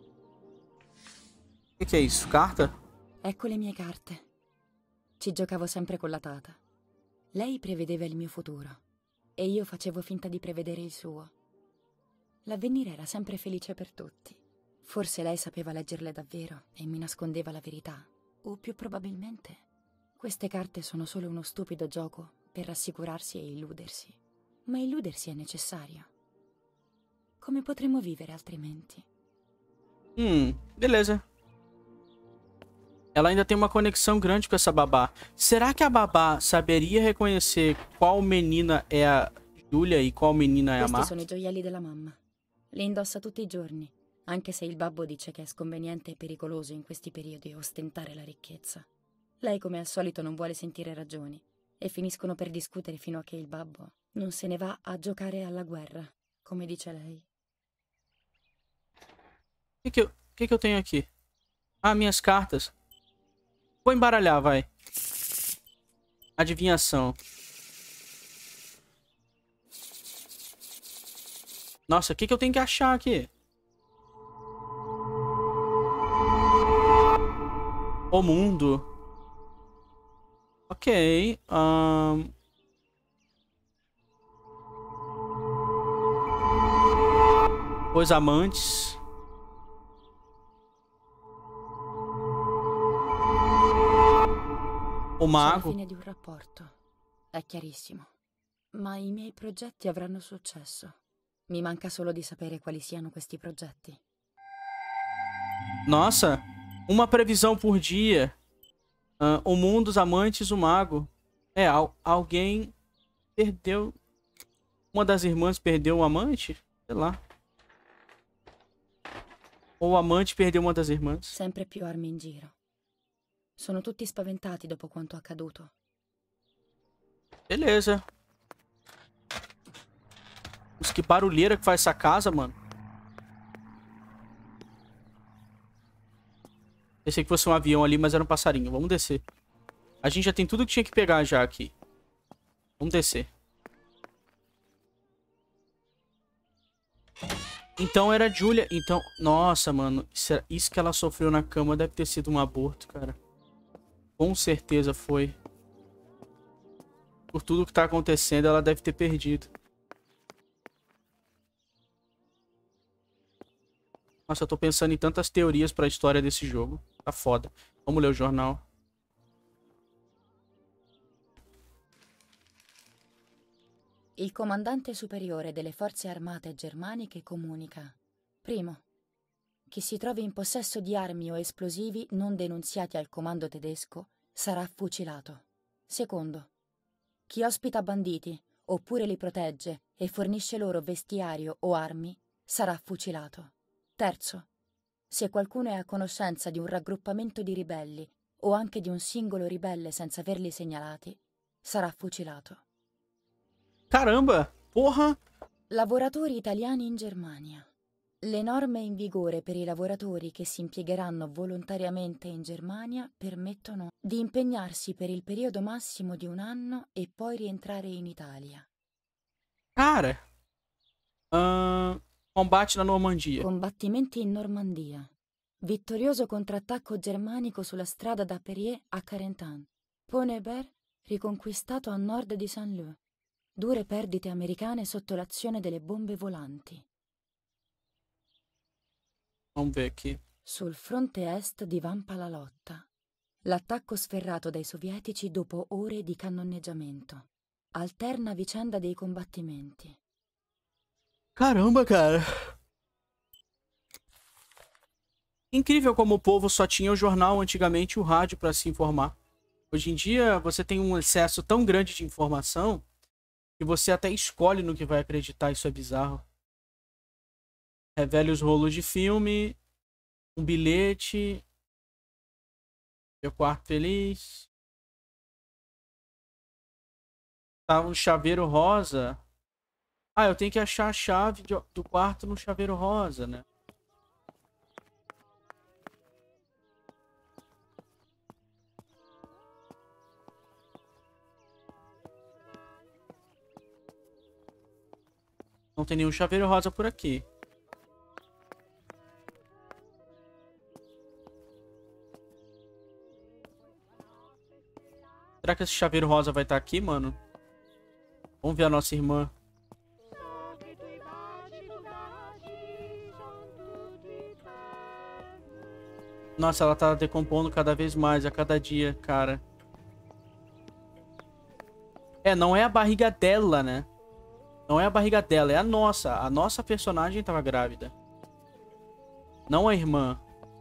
O que é isso? Carta? Ecco le mie carte. Ci giocavo sempre con la tata. Lei prevedeva il mio futuro e io facevo finta di prevedere il suo. L'avvenire era sempre felice per tutti. Forse lei sapeva leggerle davvero e mi nascondeva la verità. O più probabilmente queste carte sono solo uno stupido gioco per rassicurarsi e illudersi. Ma illudersi è necessario. Come potremmo vivere altrimenti? Beleza. Ela ainda tem uma conexão grande com essa babá. Será que a babá saberia reconhecer qual menina é a Giulia e qual menina é a Questi Marta? sono i gioielli della mamma. Li indossa tutti i giorni, anche se il babbo dice che è sconveniente e pericoloso in questi periodi ostentare la ricchezza. Lei, come al solito, non vuole sentire ragioni e finiscono per discutere fino a che il babbo non se ne va a giocare alla guerra, come dice lei. O que eu tenho aqui? Ah, minhas cartas. Vou embaralhar, vai. Adivinhação. Nossa, o que eu tenho que achar aqui? O mundo. Ok. Os amantes. O C'è la mago. fine di un rapporto. È chiarissimo. Ma i miei progetti avranno successo. Mi manca solo di sapere quali siano questi progetti. Nossa, uma previsão por dia. O mundo, os amantes, o mago. É, alguém perdeu... Uma das irmãs perdeu um amante? Sei lá. Ou o amante perdeu uma das irmãs. Sempre più armi in giro. Sono tutti spaventati dopo quanto accaduto. Beleza. Nossa, que barulheira que faz essa casa, mano. Pensei que fosse um avião ali, mas era um passarinho. Vamos descer. A gente já tem tudo que tinha que pegar já aqui. Vamos descer. Então era Julia. Então, nossa, mano. Isso que ela sofreu na cama deve ter sido um aborto, cara. Com certeza foi. Por tudo que tá acontecendo, ela deve ter perdido. Nossa, eu tô pensando em tantas teorias pra história desse jogo. Tá foda. Vamos ler o jornal. Il comandante superiore delle forze armate germaniche comunica: primo, chi si trovi in possesso di armi o esplosivi non denunziati al comando tedesco sarà fucilato. Secondo, chi ospita banditi oppure li protegge e fornisce loro vestiario o armi sarà fucilato. Terzo, se qualcuno è a conoscenza di un raggruppamento di ribelli o anche di un singolo ribelle senza averli segnalati, sarà fucilato. Caramba! Porra! Lavoratori italiani in Germania. Le norme in vigore per i lavoratori che si impiegheranno volontariamente in Germania permettono di impegnarsi per il periodo massimo di 1 anno e poi rientrare in Italia. Cara! Combate na Normandia. Combattimenti in Normandia. Vittorioso contrattacco germanico sulla strada da Perrier a Carentan. Pont-Hébert riconquistato a nord di Saint-Lô. Dure perdite americane sotto l'azione delle bombe volanti. Vamos ver aqui. Sul fronte est divampa la lotta. L'attacco sferrato dai sovietici dopo ore di cannoneggiamento. Alterna vicenda dei combattimenti. Caramba, cara. Incrível como o povo só tinha o jornal antigamente e o rádio para se informar. Hoje em dia você tem um excesso tão grande de informação que você até escolhe no que vai acreditar. Isso é bizarro. Revele os rolos de filme. Um bilhete. Meu quarto feliz. Tá um chaveiro rosa. Ah, eu tenho que achar a chave do quarto no chaveiro rosa, né? Não tem nenhum chaveiro rosa por aqui. Será que esse chaveiro rosa vai estar aqui, mano? Vamos ver a nossa irmã. Nossa, ela tá decompondo cada vez mais a cada dia, cara. É, não é a barriga dela, né? Não é a barriga dela, é a nossa. A nossa personagem tava grávida. Não a irmã.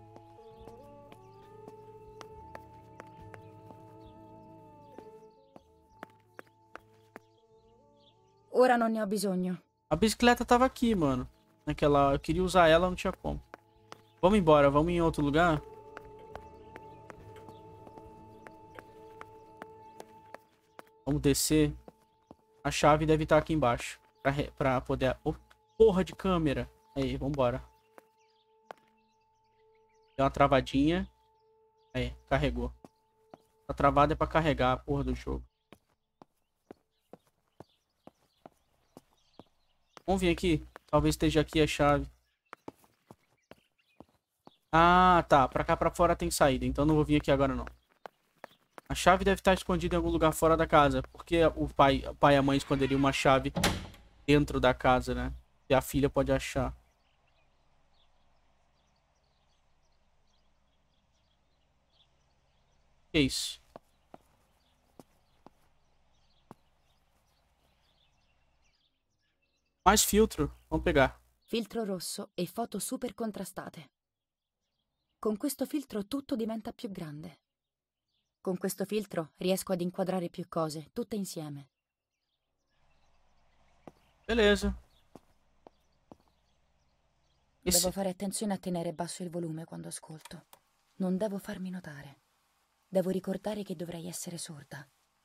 Ora non ne ho bisogno. A bicicleta tava aqui, mano. Naquela... Eu queria usar ela, não tinha como. Vamos embora, vamos em outro lugar? Vamos descer. A chave deve estar aqui embaixo. Pra poder... Oh, porra de câmera. Aí, vambora. Deu uma travadinha. Aí, carregou. Tá travada é pra carregar a porra do jogo. Vamos vir aqui. Talvez esteja aqui a chave. Ah, tá. Pra cá pra fora tem saída. Então não vou vir aqui agora, não. A chave deve estar escondida em algum lugar fora da casa. Porque o pai e a mãe esconderiam uma chave dentro da casa, né? E a filha pode achar. Que isso? Mais filtro. Vamos pegar. Filtro rosso e foto super contrastate. Con questo filtro tutto diventa più grande. Con questo filtro riesco ad inquadrare più cose, tutte insieme. Beleza. Devo fare attenzione a tenere basso il volume quando ascolto. Non devo farmi notare. Devo ricordare che dovrei essere sorda.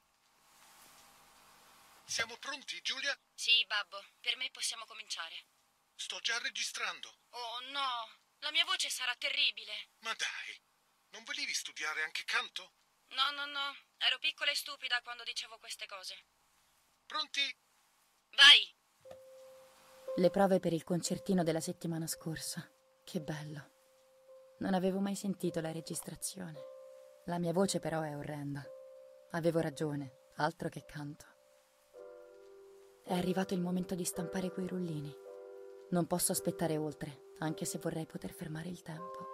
Siamo pronti, Giulia? Sì, babbo. Per me possiamo cominciare. Sto già registrando. Oh, no. La mia voce sarà terribile. Ma dai, non volevi studiare anche canto? No, no, no. Ero piccola e stupida quando dicevo queste cose. Pronti? Vai! Le prove per il concertino della settimana scorsa. Che bello. Non avevo mai sentito la registrazione. La mia voce però è orrenda. Avevo ragione, altro che canto. È arrivato il momento di stampare quei rullini. Non posso aspettare oltre, anche se vorrei poter fermare il tempo.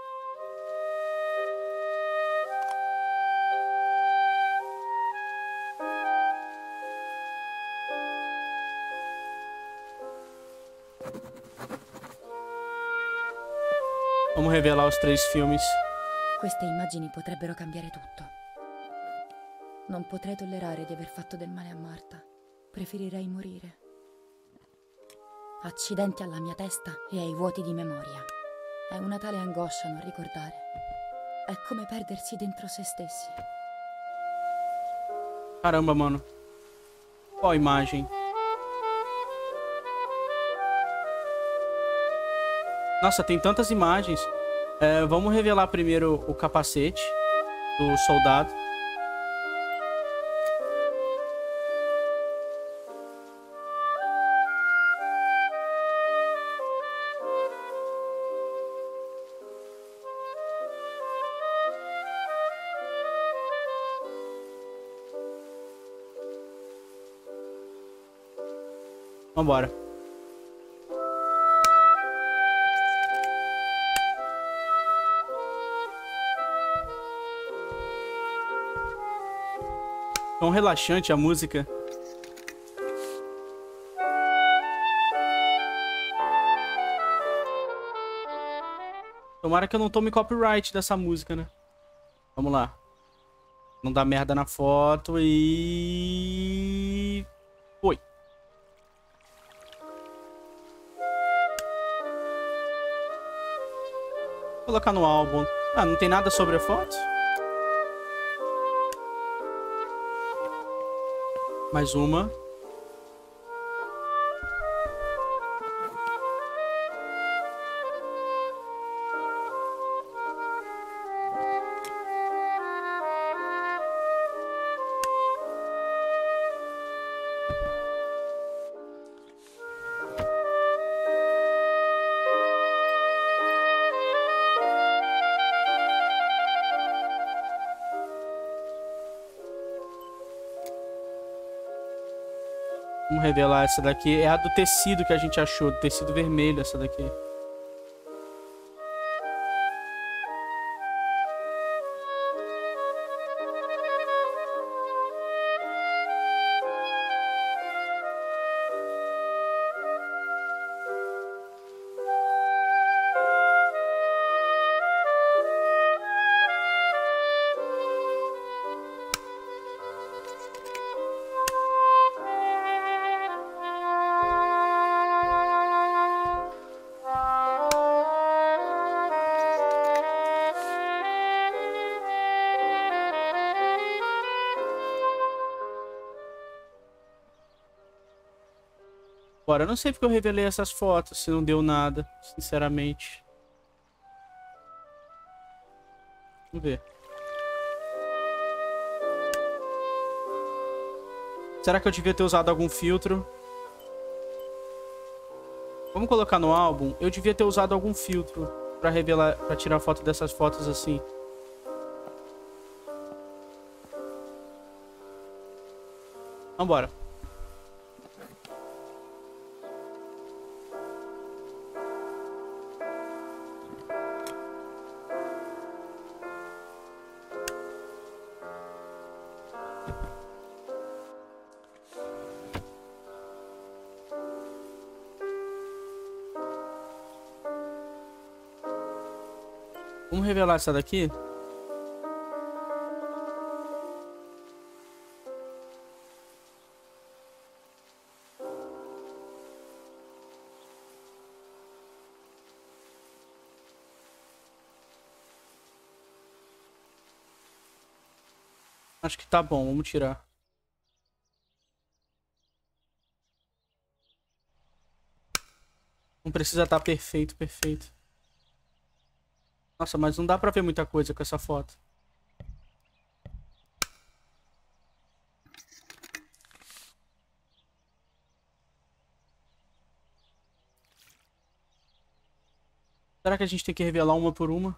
Vamos revelar os 3 filmes. Queste immagini potrebbero cambiare tutto. Non potrei tollerare di aver fatto del male a Marta. Preferirei morire. Accidenti alla mia testa e ai vuoti di memoria. È una tale angoscia non ricordare. È come perdersi dentro se stessi. Caramba, mano. Qual imagem? Nossa, tem tantas imagens. Vamos revelar primeiro o capacete do soldado. Vambora. Tão relaxante a música. Tomara que eu não tome copyright dessa música, né? Vamos lá. Não dá merda na foto e... Foi. Vou colocar no álbum. Ah, não tem nada sobre a foto? Mais uma. Vamos revelar essa daqui. É a do tecido que a gente achou. Do tecido vermelho, essa daqui. Bora, eu não sei porque eu revelei essas fotos, se não deu nada, sinceramente. Vamos ver. Será que eu devia ter usado algum filtro? Vamos colocar no álbum. Eu devia ter usado algum filtro pra revelar, pra tirar foto dessas fotos assim. Vambora. Vamos revelar essa daqui? Acho que tá bom, vamos tirar. Não precisa estar perfeito, perfeito. Nossa, mas não dá pra ver muita coisa com essa foto. Será que a gente tem que revelar uma por uma?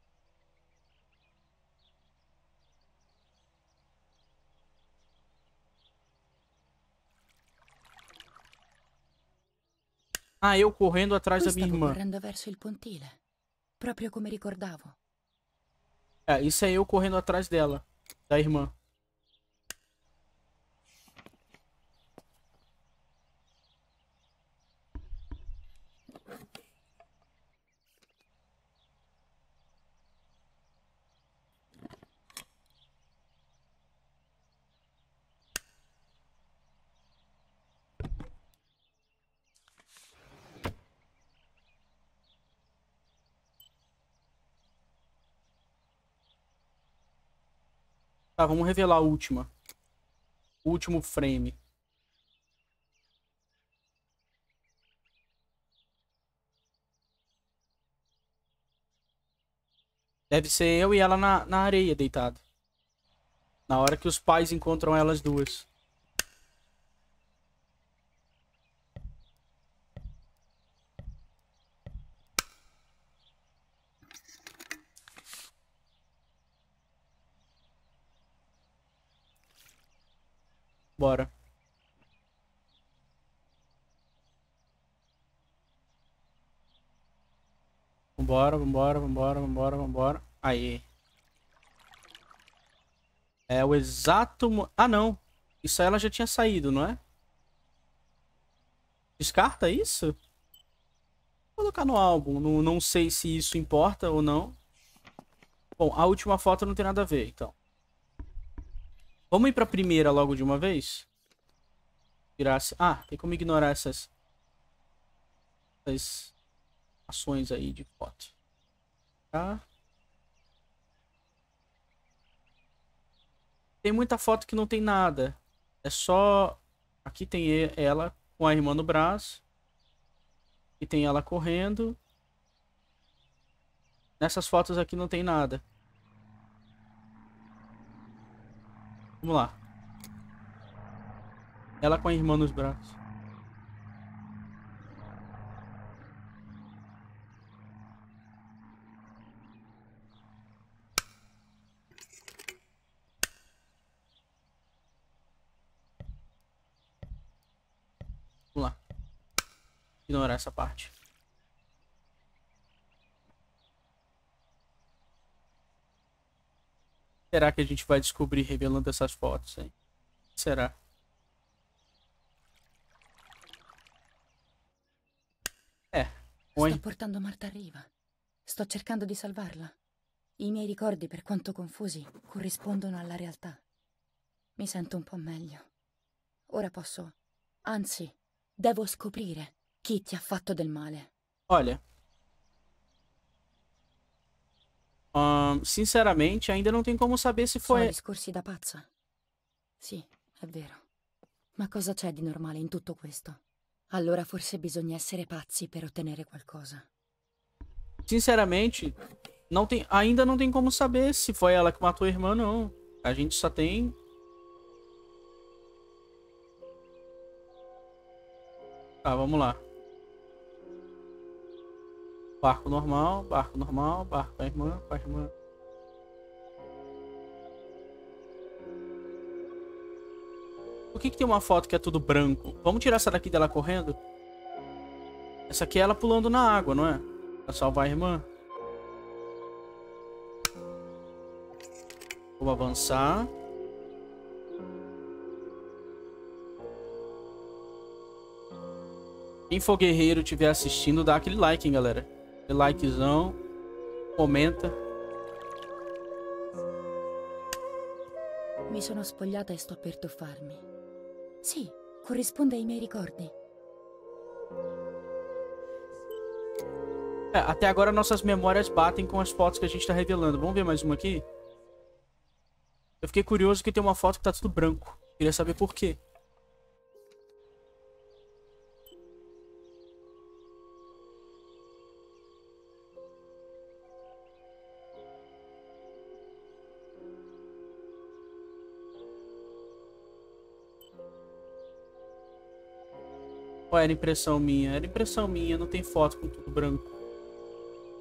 Ah, eu correndo atrás da minha Stavo irmã. correndo verso il pontile, proprio come ricordavo. É, isso é eu correndo atrás dela, da irmã. Tá, vamos revelar a última. O último frame. Deve ser eu e ela na areia, deitado. Na hora que os pais encontram elas duas. Bora. Vambora, vambora, vambora, vambora, vambora. Aí. É o exato... Ah, não. Isso aí ela já tinha saído, não é? Descarta isso? Vou colocar no álbum. Não, não sei se isso importa ou não. Bom, a última foto não tem nada a ver, então. Vamos ir pra primeira logo de uma vez? Ah, tem como ignorar essas ações aí de foto. Tá? Tem muita foto que não tem nada. É só... Aqui tem ela com a irmã no braço. E tem ela correndo. Nessas fotos aqui não tem nada. Vamos lá. Ela com a irmã nos braços. Vamos lá. Ignorar essa parte. Será que a gente vai descobrir revelando essas fotos, hein? Será? Sto portando Marta a riva. Sto cercando di salvarla. I miei ricordi, per quanto confusi, corrispondono alla realtà. Mi sento un po' meglio. Ora posso... Anzi, devo scoprire chi ti ha fatto del male. Olha. Sinceramente, ainda não tem como saber se Sono foi... discorsi da pazza. Sì, è vero. Ma cosa c'è di normale in tutto questo? Allora forse bisogna essere pazzi per ottenere qualcosa. Sinceramente, ainda não tem como saber se foi ela que matou a irmã, não. A gente só tem... Tá, vamos lá. Barco normal, barco normal, barco com a irmã, com a irmã. Por que tem uma foto que é tudo branco? Vamos tirar essa daqui dela correndo? Essa aqui é ela pulando na água, não é? Pra salvar a irmã. Vamos avançar. Quem for guerreiro e estiver assistindo, dá aquele like, hein, galera. Aquele likezão. Comenta. Mi sono spogliata e sto per tuffarmi. Sì, corrisponde ai miei ricordi. Até agora nossas memórias batem com as fotos que a gente tá revelando. Vamos ver mais uma aqui? Eu fiquei curioso que tem uma foto que tá tudo branco. Queria saber por quê. Ou era impressão minha? Era impressão minha, não tem foto com tudo branco.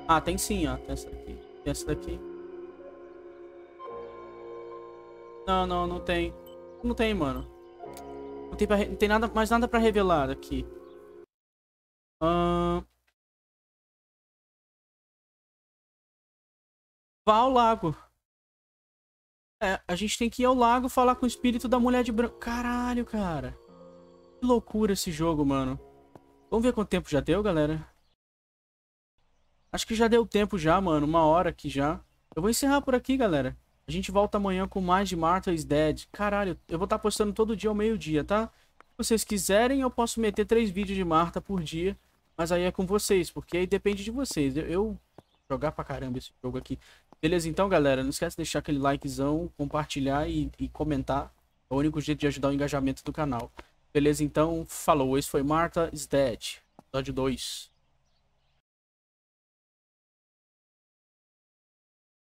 Ah, tem sim, ó. Tem essa daqui. Tem essa daqui. Não, não, não tem. Não tem, mano. Não tem, não tem nada, mais nada pra revelar aqui. Vá ao lago. É, a gente tem que ir ao lago falar com o espírito da mulher de branco. Caralho, cara. Que loucura esse jogo, mano. Vamos ver quanto tempo já deu, galera. Acho que já deu tempo já, mano. 1 hora aqui já. Eu vou encerrar por aqui, galera. A gente volta amanhã com mais de Martha is Dead. Caralho, eu vou estar postando todo dia ao meio-dia, tá? Se vocês quiserem, eu posso meter 3 vídeos de Martha por dia. Mas aí é com vocês, porque aí depende de vocês. Eu jogar pra caramba esse jogo aqui. Beleza, então, galera, não esquece de deixar aquele likezão, compartilhar e comentar. É o único jeito de ajudar o engajamento do canal. Beleza, então, falou. Esse foi Martha is Dead, episódio 2.